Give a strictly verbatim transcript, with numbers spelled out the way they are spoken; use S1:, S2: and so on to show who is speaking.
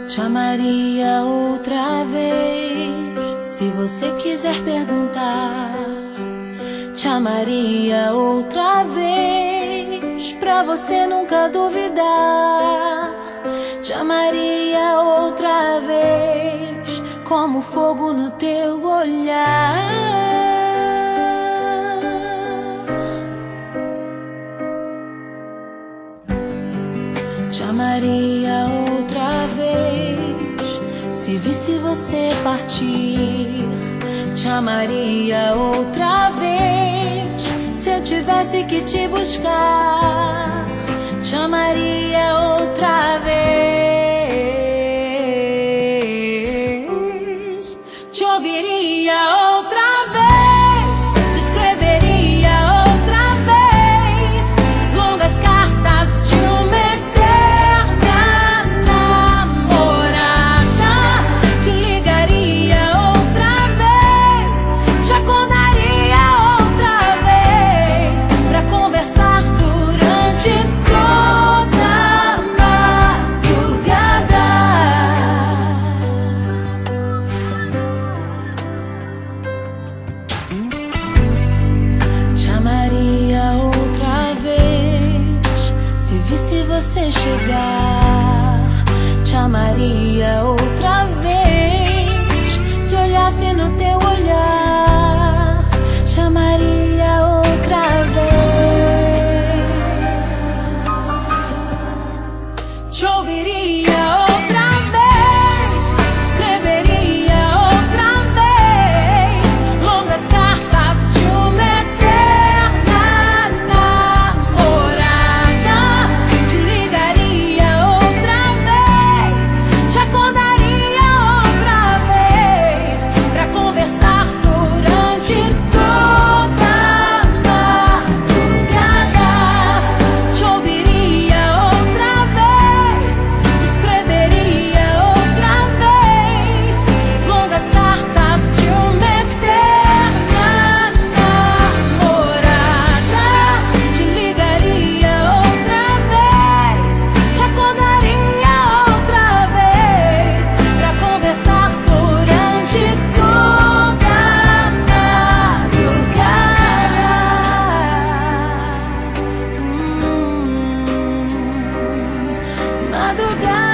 S1: Te amaria outra vez, se você quiser perguntar. Te amaria outra vez, pra você nunca duvidar. Te amaria outra vez, como fogo no teu olhar. Te amaria outra vez, se visse você partir. Te amaria outra vez, se eu tivesse que te buscar. Te amaria outra vez, te ouviria outra vez, te escreveria outra vez longas cartas de uma eterna namorada. Te ligaria outra vez, te acordaria outra vez pra conversar durante toda a madrugada. Te amaria outra vez, se visse você chegar. Te amaria outra vez, se olhasse no teu olhar. Te amaria outra vez, te ouviria outra vez, te escreveria outra vez longas cartas de uma eterna namorada. Te ligaria outra vez, te acordaria outra vez pra conversar durante toda a madrugada. Te ouviria outra vez, te escreveria outra vez longas cartas de uma eterna namorada. Te ligaria outra vez, te acordaria outra vez pra conversar durante toda a madrugada. Hum, madrugada.